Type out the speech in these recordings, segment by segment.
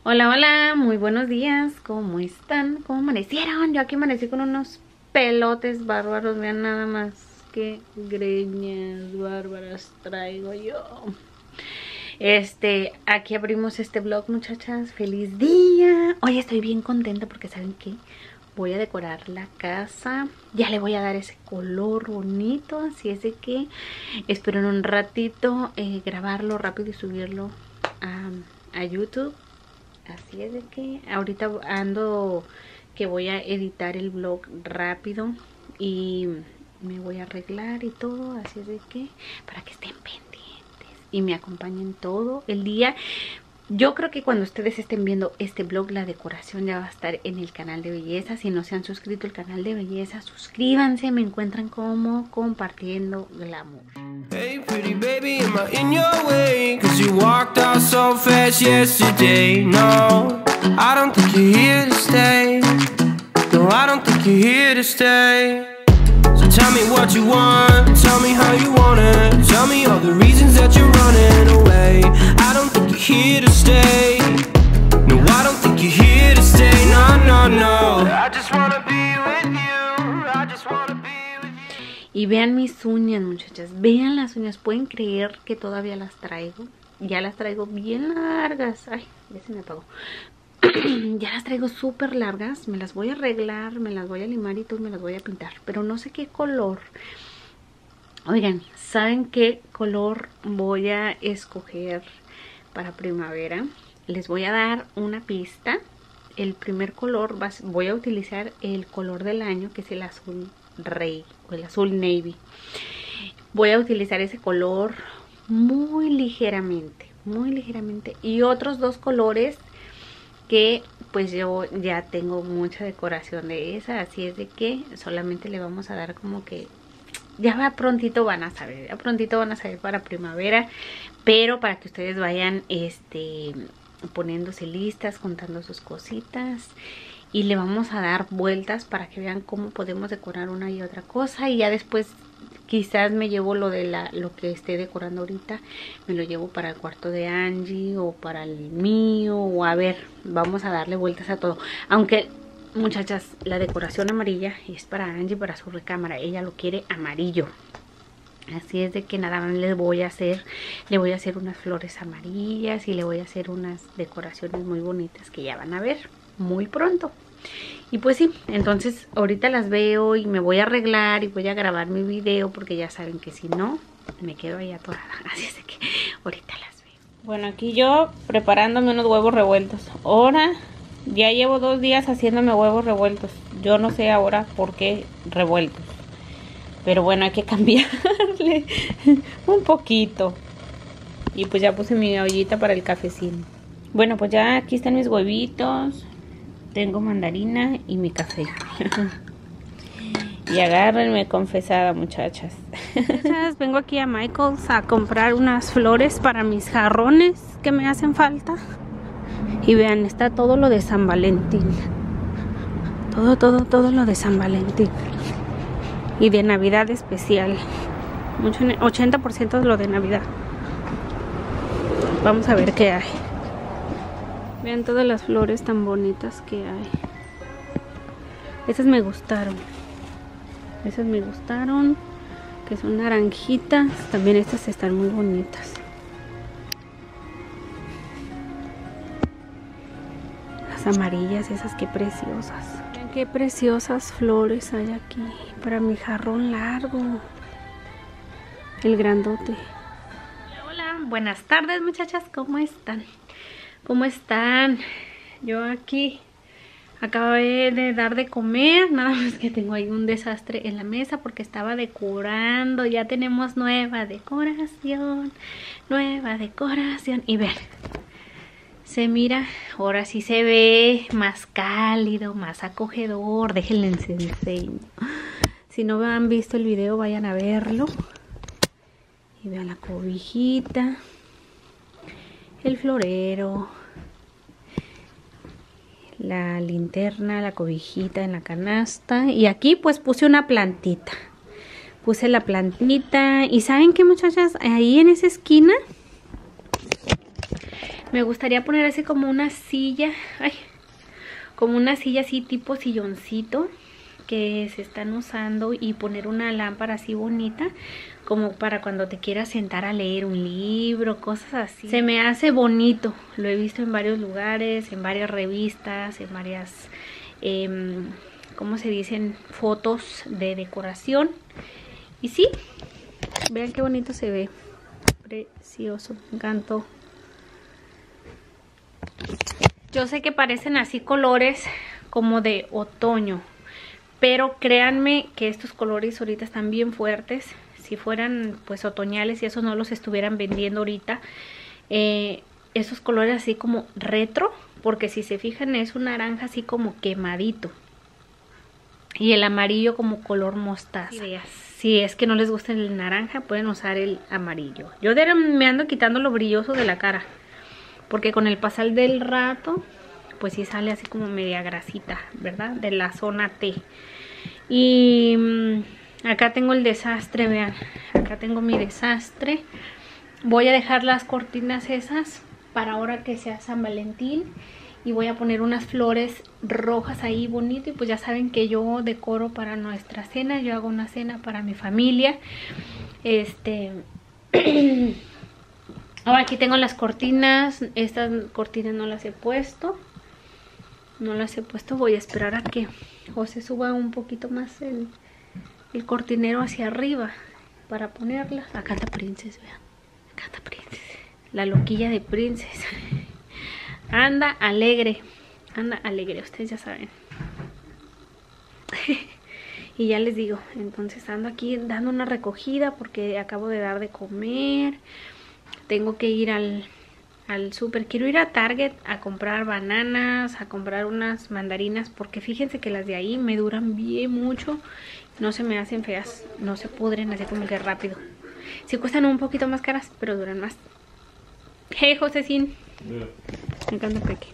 Hola, hola, muy buenos días. ¿Cómo están? ¿Cómo amanecieron? Yo aquí amanecí con unos pelotes bárbaros. Vean nada más qué greñas bárbaras traigo yo. Aquí abrimos este vlog, muchachas. ¡Feliz día! Hoy estoy bien contenta porque ¿saben qué? Voy a decorar la casa. Ya le voy a dar ese color bonito. Así es de que espero en un ratito grabarlo rápido y subirlo a YouTube. Así es de que ahorita ando que voy a editar el vlog rápido y me voy a arreglar y todo, así es de que para que estén pendientes y me acompañen todo el día. Yo creo que cuando ustedes estén viendo este vlog, la decoración ya va a estar en el canal de belleza. Si no se han suscrito al canal de belleza, suscríbanse. Me encuentran como Compartiendo Glamour. Hey pretty baby, am I in your way? Cause you walked out so fast yesterday. No, I don't think you're here to stay. No, I don't think you're here to stay. So tell me what you want, tell me how you want it. Tell me all the reasons that you're running away. I don't think you're here to stay. No, I don't think you're here to stay. No, no, no. I just wanna be with you. I just wanna be with you. Y vean mis uñas, muchachas. Vean las uñas. ¿Pueden creer que todavía las traigo? Ya las traigo bien largas. Ay, ya se me apagó. Ya las traigo súper largas. Me las voy a arreglar, me las voy a limar y todo, me las voy a pintar. Pero no sé qué color. Oigan, ¿saben qué color voy a escoger para primavera? Les voy a dar una pista. El primer color, voy a utilizar el color del año, que es el azul rey o el azul navy. Voy a utilizar ese color muy ligeramente, y otros dos colores que pues yo ya tengo mucha decoración de esa, así es de que solamente le vamos a dar como que ya prontito van a saber para primavera, pero para que ustedes vayan poniéndose listas, contando sus cositas. Y le vamos a dar vueltas para que vean cómo podemos decorar una y otra cosa. Y ya después quizás me llevo lo que esté decorando ahorita. Me lo llevo para el cuarto de Angie o para el mío. O a ver, vamos a darle vueltas a todo. Aunque, muchachas, la decoración amarilla es para Angie, para su recámara. Ella lo quiere amarillo. Así es de que nada más le voy a hacer unas flores amarillas. Y le voy a hacer unas decoraciones muy bonitas que ya van a ver muy pronto. Y pues sí, entonces ahorita las veo y me voy a arreglar y voy a grabar mi video, porque ya saben que si no me quedo ahí atorada. Así es de que ahorita las veo. Bueno, aquí yo preparándome unos huevos revueltos. Ahora ya llevo 2 días haciéndome huevos revueltos. Yo no sé ahora por qué revueltos, pero bueno, hay que cambiarle un poquito. Y pues ya puse mi ollita para el cafecín. Bueno, pues ya aquí están mis huevitos. Tengo mandarina y mi café. Y agárrenme confesada, muchachas. Vengo aquí a Michael's a comprar unas flores para mis jarrones que me hacen falta. Y vean, está todo lo de San Valentín. Todo lo de San Valentín. Y de Navidad especial. 80% de lo de Navidad. Vamos a ver qué hay. Vean todas las flores tan bonitas que hay. Esas me gustaron. Que son naranjitas. También estas están muy bonitas. Las amarillas, esas qué preciosas. Vean qué preciosas flores hay aquí. Para mi jarrón largo. El grandote. Hola, buenas tardes, muchachas. ¿Cómo están? ¿Cómo están? Yo aquí acabé de dar de comer, nada más que tengo ahí un desastre en la mesa porque estaba decorando. Ya tenemos nueva decoración. Y vean, se mira, ahora sí se ve más cálido, más acogedor. Déjenles enseño. Si no han visto el video, vayan a verlo. Y vean la cobijita, el florero, la linterna, la cobijita en la canasta. Y aquí pues puse una plantita. Puse la plantita. Y ¿saben qué, muchachas? Ahí en esa esquina Me gustaría poner así como una silla, ay, como una silla así tipo silloncito que se están usando, y poner una lámpara así bonita como para cuando te quieras sentar a leer un libro, cosas así. Se me hace bonito, lo he visto en varios lugares, en varias revistas, en varias, ¿cómo se dicen? Fotos de decoración. Y sí, vean qué bonito se ve, precioso, me encantó. Yo sé que parecen así colores como de otoño, pero créanme que estos colores ahorita están bien fuertes. Si fueran pues otoñales y esos no los estuvieran vendiendo ahorita, esos colores así como retro, porque si se fijan es un naranja así como quemadito, y el amarillo como color mostaza. Si es que no les gusta el naranja, pueden usar el amarillo. Yo me ando quitando lo brilloso de la cara, porque con el pasar del rato pues sí sale así como media grasita, ¿verdad? De la zona T. Y acá tengo el desastre, vean. Acá tengo mi desastre. Voy a dejar las cortinas esas para ahora que sea San Valentín. Y voy a poner unas flores rojas ahí bonito. Y pues ya saben que yo decoro para nuestra cena. Yo hago una cena para mi familia. Ahora aquí tengo las cortinas. Estas cortinas no las he puesto. No las he puesto. Voy a esperar a que José suba un poquito más el cortinero hacia arriba para ponerla. Acá está Princess, vean. Acá está Princess. La loquilla de Princess. Anda alegre. Anda alegre, ustedes ya saben. Y ya les digo, entonces ando aquí dando una recogida porque acabo de dar de comer. Tengo que ir al súper. Quiero ir a Target a comprar bananas, a comprar unas mandarinas, porque fíjense que las de ahí me duran bien mucho. No se me hacen feas, no se pudren así como que rápido. Sí cuestan un poquito más caras, pero duran más. Hey, Josecín. Me encanta Peque.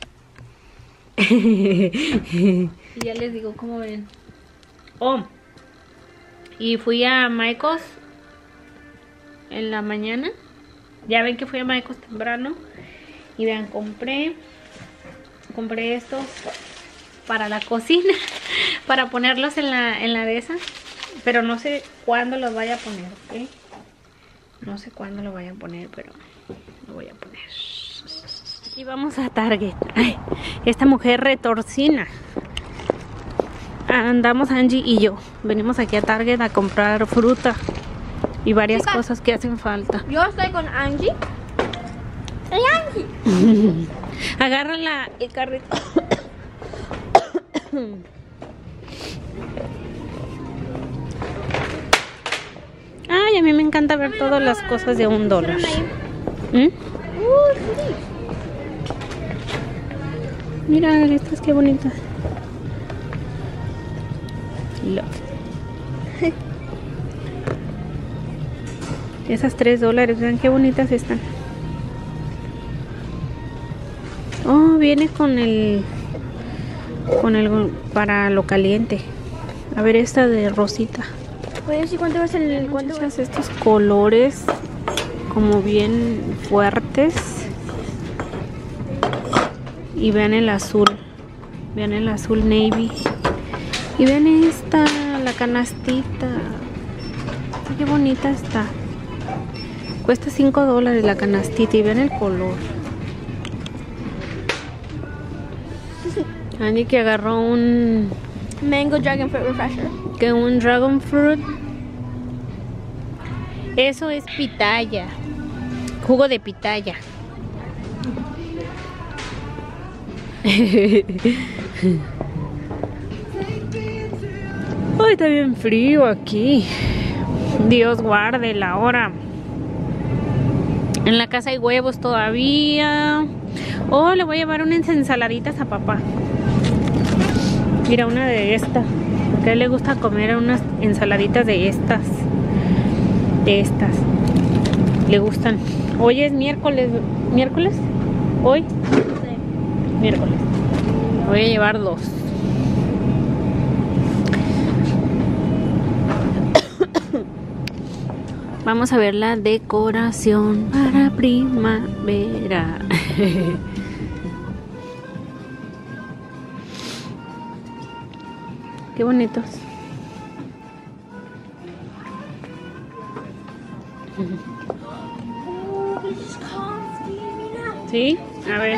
Y ya les digo, ¿cómo ven? Oh, y fui a Michael's en la mañana. Ya ven que fui a Michael's temprano. Y vean, compré estos para la cocina, para ponerlos en la de esa. Pero no sé cuándo los vaya a poner, ¿ok? No sé cuándo lo vaya a poner, pero lo voy a poner. Aquí vamos a Target. Ay, esta mujer retorcina. Andamos Angie y yo. Venimos aquí a Target a comprar fruta y varias cosas que hacen falta. Yo estoy con Angie. ¡Hey, Angie! Agarra el carrito. Ay, a mí me encanta ver todas las cosas de $1. Mira estas, qué bonitas. Love. Esas $3, vean qué bonitas están. Oh, viene con el para lo caliente. A ver esta de rosita. Voy a decir cuánto va a ser el cuánto. Estos colores como bien fuertes. Y vean el azul. Vean el azul navy. Y vean esta, la canastita. Qué bonita está. Cuesta $5 la canastita. Y vean el color. Andy que agarró un Mango Dragon Fruit Refresher. Que un Dragon Fruit. Eso es pitaya. Jugo de pitaya. Ay, está bien frío aquí. Dios guarde la hora. En la casa hay huevos todavía. Oh, le voy a llevar unas ensaladitas a papá. Mira, una de estas. Porque a él le gusta comer unas ensaladitas de estas. Le gustan. Hoy es miércoles. ¿Miércoles? ¿Hoy? Sí. Miércoles. Voy a llevar 2. Vamos a ver la decoración para primavera. Qué bonitos. ¿Sí? A ver.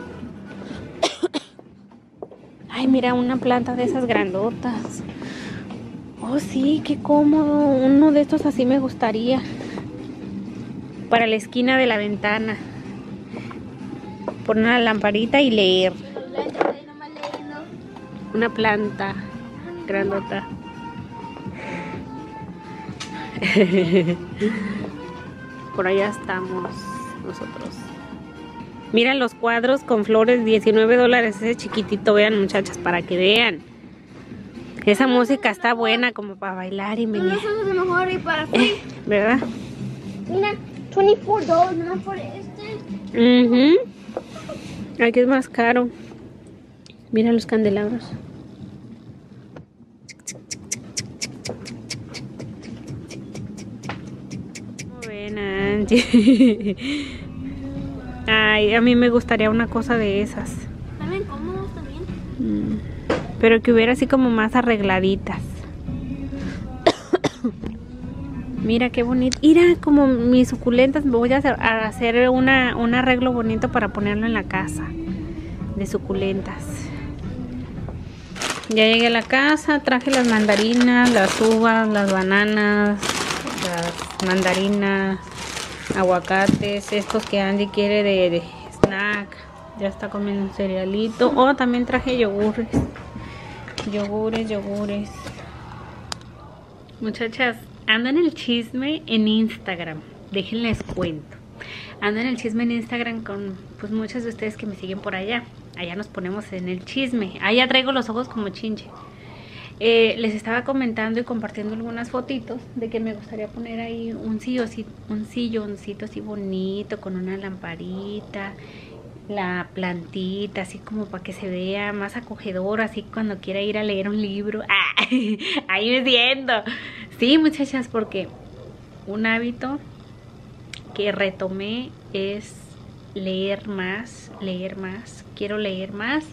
Ay, mira, una planta de esas grandotas. Oh, sí, qué cómodo. Uno de estos así me gustaría. Para la esquina de la ventana. Poner una lamparita y leer. Una planta grandota. Por allá estamos nosotros. Mira los cuadros con flores, $19. Ese chiquitito, vean muchachas, para que vean. Esa música está buena como para bailar y venir. No, de mejor y para free. ¿Verdad? Mira, $24, ¿no? Por este. Aquí es más caro. Mira los candelabros. Muy buena, Angie. Ay, a mí me gustaría una cosa de esas. También cómodos también. Pero que hubiera así como más arregladitas. Mira qué bonito. Mira como mis suculentas. Voy a hacer un arreglo bonito para ponerlo en la casa. De suculentas. Ya llegué a la casa. Traje las mandarinas, las uvas, las bananas, las mandarinas, aguacates. Estos que Andy quiere de snack. Ya está comiendo un cerealito. Oh, también traje yogures. Yogures. Muchachas, ando en el chisme en Instagram. Déjenles cuento. Ando en el chisme en Instagram con pues muchas de ustedes que me siguen por allá. Allá nos ponemos en el chisme. Allá traigo los ojos como chinche. Les estaba comentando y compartiendo algunas fotitos de que me gustaría poner ahí un silloncito así bonito con una lamparita, la plantita así como para que se vea más acogedor, así cuando quiera ir a leer un libro. ¡Ah! Ahí me siento. Sí, muchachas, porque un hábito que retomé es leer más. Quiero leer más.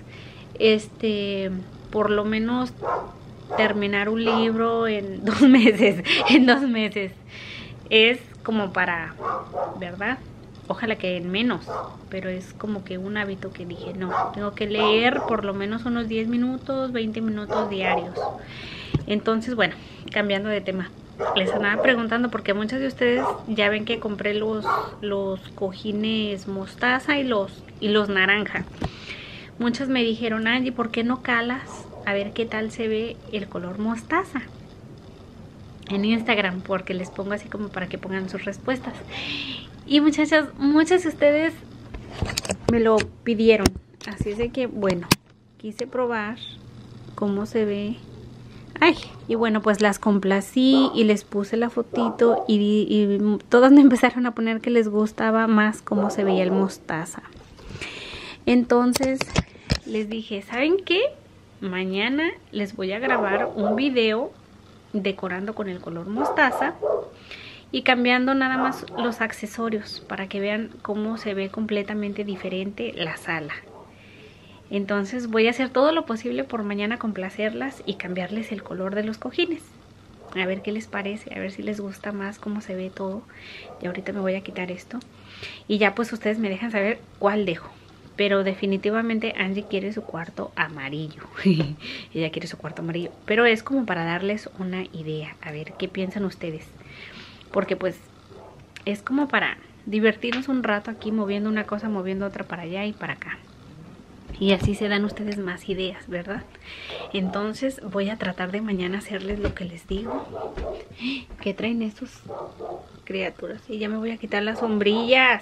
Por lo menos terminar un libro en 2 meses. En 2 meses. Es como para, ¿verdad? Ojalá que en menos, pero es como que un hábito que dije, no, tengo que leer por lo menos unos 10 minutos, 20 minutos diarios. Entonces, bueno, cambiando de tema, les andaba preguntando porque muchas de ustedes ya ven que compré los cojines mostaza y los naranja. Muchas me dijeron, Angie, ¿por qué no calas a ver qué tal se ve el color mostaza en Instagram? Porque les pongo así como para que pongan sus respuestas. Y muchachas, muchas de ustedes me lo pidieron. Así es de que, bueno, quise probar cómo se ve. Ay, y bueno, pues las complací y les puse la fotito y todas me empezaron a poner que les gustaba más cómo se veía el mostaza. Entonces les dije, ¿saben qué? Mañana les voy a grabar un video decorando con el color mostaza y cambiando nada más los accesorios para que vean cómo se ve completamente diferente la sala. Entonces voy a hacer todo lo posible por mañana complacerlas y cambiarles el color de los cojines. A ver qué les parece, a ver si les gusta más cómo se ve todo. Y ahorita me voy a quitar esto. Y ya pues ustedes me dejan saber cuál dejo. Pero definitivamente Angie quiere su cuarto amarillo. Ella quiere su cuarto amarillo. Pero es como para darles una idea. A ver qué piensan ustedes. Porque pues es como para divertirnos un rato aquí moviendo una cosa, moviendo otra para allá y para acá. Y así se dan ustedes más ideas, ¿verdad? Entonces voy a tratar de mañana hacerles lo que les digo. ¿Qué traen estos criaturas? Y ya me voy a quitar las sombrillas.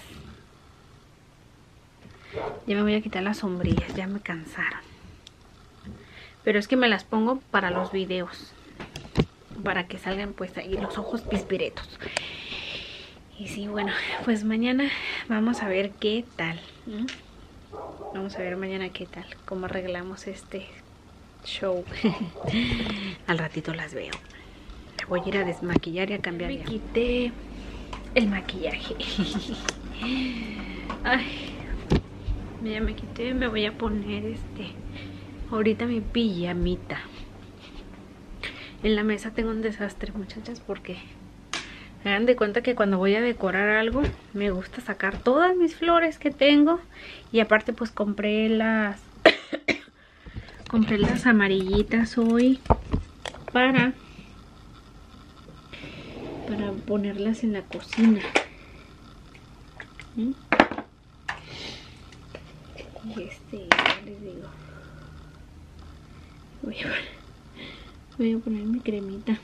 Ya me voy a quitar las sombrillas, ya me cansaron. Pero es que me las pongo para los videos. Para que salgan pues ahí los ojos pispiretos. Y sí, bueno, pues mañana vamos a ver qué tal. Vamos a ver mañana qué tal, cómo arreglamos este show. Al ratito las veo. Voy a ir a desmaquillar y a cambiar. Me quité el maquillaje. Ay, ya me quité, me voy a poner ahorita mi pijamita. En la mesa tengo un desastre, muchachas, porque hagan de cuenta que cuando voy a decorar algo me gusta sacar todas mis flores que tengo. Y aparte pues compré las compré las amarillitas hoy para ponerlas en la cocina. Y ya les digo, voy a poner mi cremita.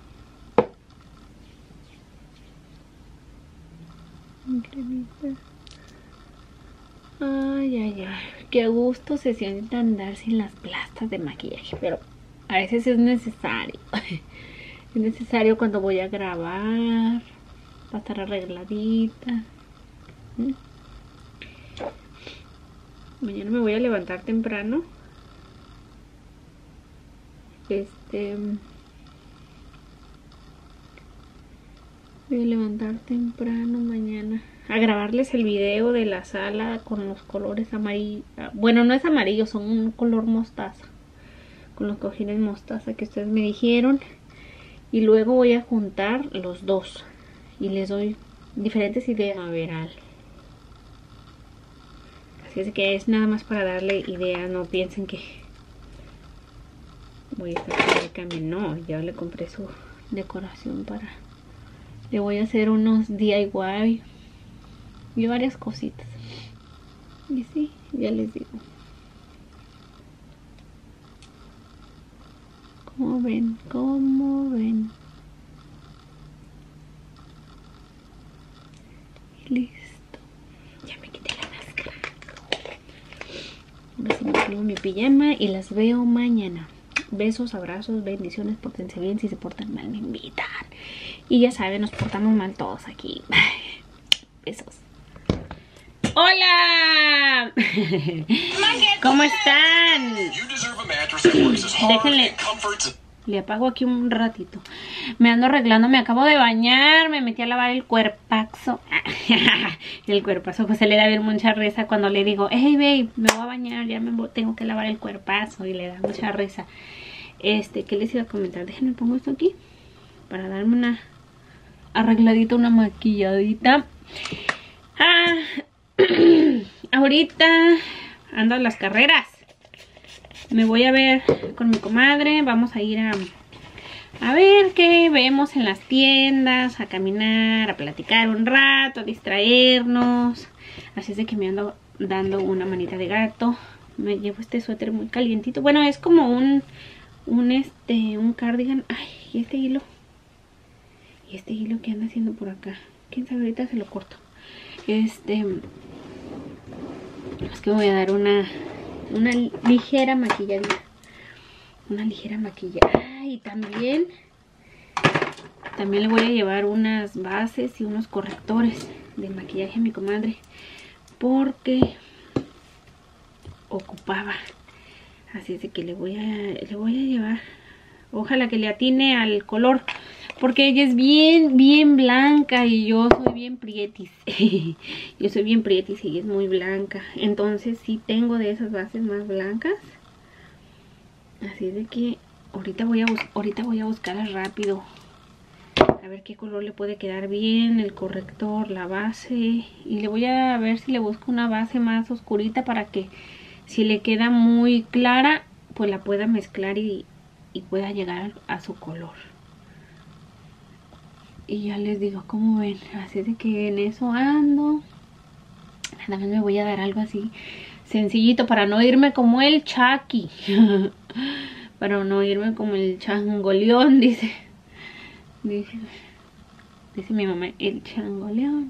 Ay, ay, ay, qué a gusto se siente andar sin las plastas de maquillaje, pero a veces es necesario. Es necesario cuando voy a grabar, para estar arregladita. Mañana me voy a levantar temprano. Voy a levantar temprano mañana a grabarles el video de la sala con los colores amarillos. Bueno, no es amarillo, son un color mostaza, con los cojines mostaza que ustedes me dijeron. Y luego voy a juntar los dos y les doy diferentes ideas a ver. Así es que es nada más para darle ideas. No piensen que voy a estar de cambio. No, ya le compré su decoración para... Le voy a hacer unos DIY y varias cositas. Y sí, ya les digo. ¿Cómo ven? ¿Cómo ven? Listo. Ya me quité la máscara. Ahora sí me pongo mi pijama y las veo mañana. Besos, abrazos, bendiciones, pórtense bien. Si se portan mal me invitan. Y ya saben, nos portamos mal todos aquí. Besos. ¡Hola! ¿Cómo están? Déjenle, le apago aquí un ratito. Me ando arreglando, me acabo de bañar, me metí a lavar el cuerpazo. El cuerpazo, pues se le da bien mucha risa cuando le digo, hey babe, me voy a bañar, ya tengo que lavar el cuerpazo. Y le da mucha risa. ¿Qué les iba a comentar? Déjenme pongo esto aquí para darme una arregladita, una maquilladita. Ahorita ando a las carreras. Me voy a ver con mi comadre. Vamos a ir a ver qué vemos en las tiendas, a caminar, a platicar un rato, a distraernos. Así es de que me ando dando una manita de gato. Me llevo este suéter muy calientito. Bueno, es como un cardigan. Ay, y este hilo. Y este hilo que anda haciendo por acá. Quién sabe, ahorita se lo corto. Es que voy a dar una ligera maquilladita. Una ligera maquillada. Y también le voy a llevar unas bases y unos correctores de maquillaje a mi comadre. Porque ocupaba. Así es de que le voy a llevar. Ojalá que le atine al color. Porque ella es bien blanca y yo soy bien prietis. Yo soy bien prietis y ella es muy blanca. Entonces sí tengo de esas bases más blancas. Así de que ahorita voy a buscarlas rápido. A ver qué color le puede quedar bien. El corrector, la base. Y le voy a ver si le busco una base más oscurita para que si le queda muy clara, pues la pueda mezclar y pueda llegar a su color. Y ya les digo, ¿cómo ven? Así de que en eso ando. Nada más me voy a dar algo así sencillito para no irme como el Chucky. Para no irme como el changoleón, dice mi mamá, el changoleón.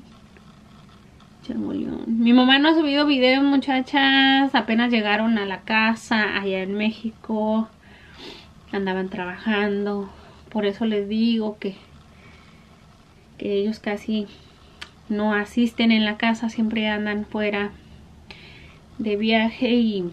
Mi mamá no ha subido video, muchachas. Apenas llegaron a la casa allá en México. Andaban trabajando. Por eso les digo que ellos casi no asisten en la casa, siempre andan fuera de viaje y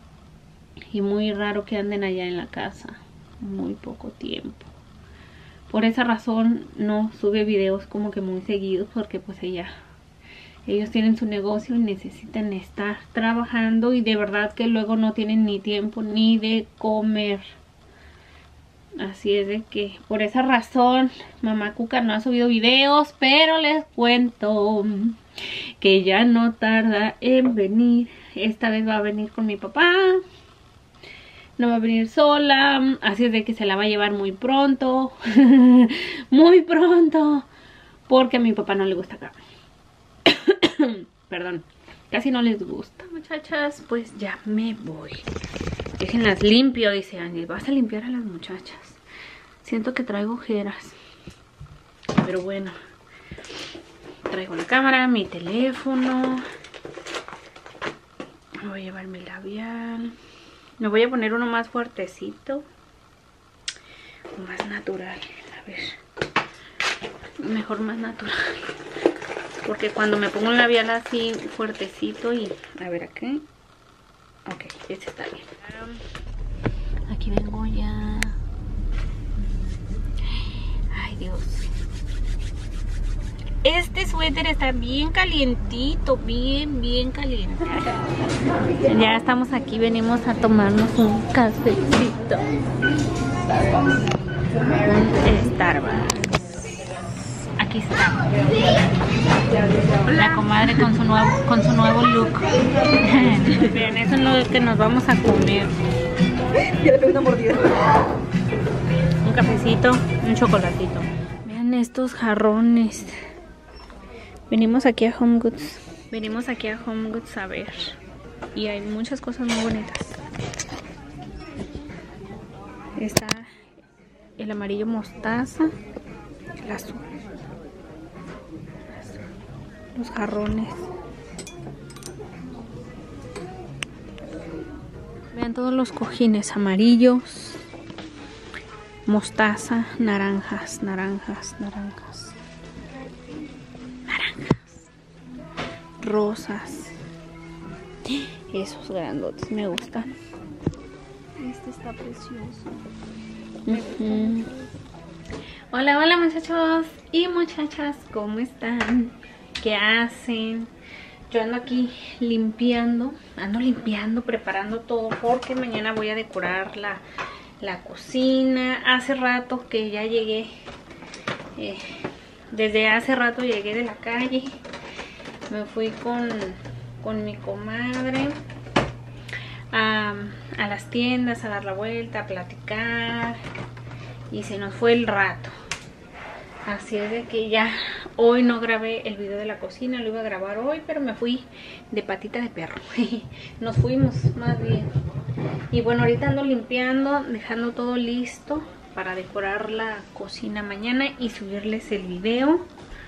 muy raro que anden allá en la casa, muy poco tiempo. Por esa razón no sube videos como que muy seguidos, porque pues ellos tienen su negocio y necesitan estar trabajando, y de verdad que luego no tienen ni tiempo ni de comer. Así es de que por esa razón Mamá Cuca no ha subido videos, pero les cuento que ya no tarda en venir. Esta vez va a venir con mi papá. No va a venir sola, así es de que se la va a llevar muy pronto. Muy pronto, porque a mi papá no le gusta acá. Perdón, casi no les gusta. Muchachas, pues ya me voy. Déjenlas limpio, dice Angie. Vas a limpiar a las muchachas. Siento que traigo ojeras, pero bueno. Traigo la cámara, mi teléfono. Me voy a llevar mi labial. Me voy a poner uno más fuertecito o más natural. A ver, mejor más natural, porque cuando me pongo un labial así fuertecito y... A ver, aquí. Ok, este está bien. Aquí vengo ya. Ay, Dios. Este suéter está bien calientito, bien caliente. Ya estamos aquí, venimos a tomarnos un cafecito. Un Starbucks. Aquí está. La comadre con su nuevo look. Vean, eso es lo que nos vamos a comer. Ya le pego una mordida. Un cafecito, un chocolatito. Vean estos jarrones. Venimos aquí a Home Goods. Venimos aquí a Home Goods a ver. Y hay muchas cosas muy bonitas. Está el amarillo mostaza. El azul. Los jarrones. Vean todos los cojines amarillos. Mostaza, naranjas. Rosas. Esos grandotes me gustan. Este está precioso. Hola muchachos y muchachas, ¿cómo están? ¿Qué hacen? Yo ando aquí limpiando, preparando todo, porque mañana voy a decorar la cocina. Hace rato que ya llegué, desde hace rato llegué de la calle. Me fui con mi comadre a las tiendas, a dar la vuelta, a platicar, y se nos fue el rato. Así es de que ya hoy no grabé el video de la cocina, lo iba a grabar hoy, pero me fui de patita de perro. Nos fuimos más bien. Y bueno, ahorita ando limpiando, dejando todo listo para decorar la cocina mañana y subirles el video.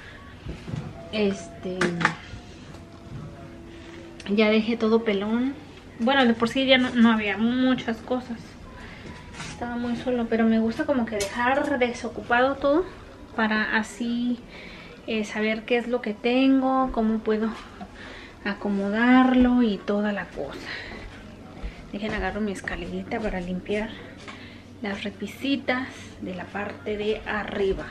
Ya dejé todo pelón. Bueno, de por sí ya no había muchas cosas. Estaba muy solo, pero me gusta como que dejar desocupado todo, para así saber qué es lo que tengo, cómo puedo acomodarlo y toda la cosa. Dejen, agarro mi escalerita para limpiar las repisitas de la parte de arriba.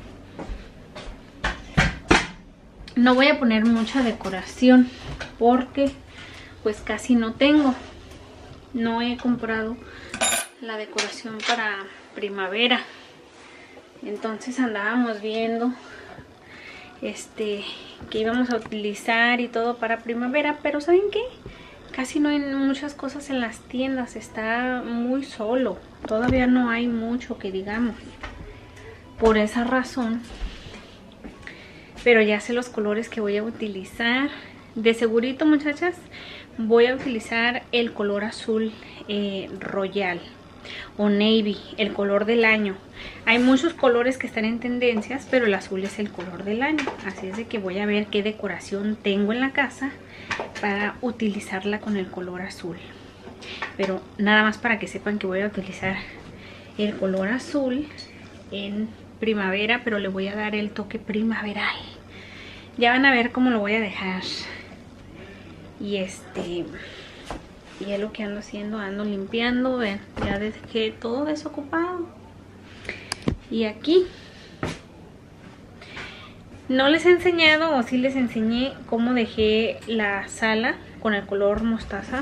No voy a poner mucha decoración porque pues casi no tengo. No he comprado la decoración para primavera. Entonces andábamos viendo que íbamos a utilizar y todo para primavera, pero ¿saben qué? Casi no hay muchas cosas en las tiendas, está muy solo. Todavía no hay mucho que digamos. Por esa razón, pero ya sé los colores que voy a utilizar. De segurito, muchachas, voy a utilizar el color azul royal o navy, el color del año. Hay muchos colores que están en tendencias, pero el azul es el color del año. Así es de que voy a ver qué decoración tengo en la casa para utilizarla con el color azul. Pero nada más para que sepan que voy a utilizar el color azul en primavera, pero le voy a dar el toque primaveral. Ya van a ver cómo lo voy a dejar. Y es lo que ando haciendo, ando limpiando. Ven, ya dejé todo desocupado. Y aquí no les he enseñado, o sí les enseñé cómo dejé la sala con el color mostaza.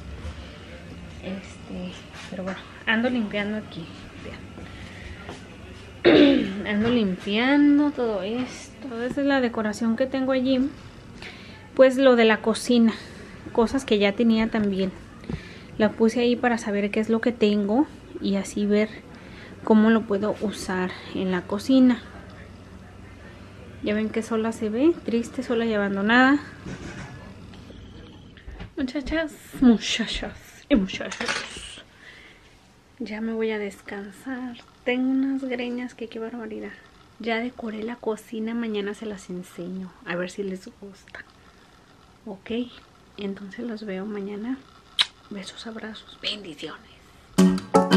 Pero bueno, ando limpiando aquí. Vean. Ando limpiando todo esto. Esa es la decoración que tengo allí. Pues lo de la cocina, cosas que ya tenía también. La puse ahí para saber qué es lo que tengo y así ver cómo lo puedo usar en la cocina. Ya ven que sola se ve, triste, sola y abandonada. Muchachas y muchachos, ya me voy a descansar. Tengo unas greñas que qué barbaridad. Ya decoré la cocina, mañana se las enseño, a ver si les gusta. Ok, entonces los veo mañana. Besos, abrazos, bendiciones.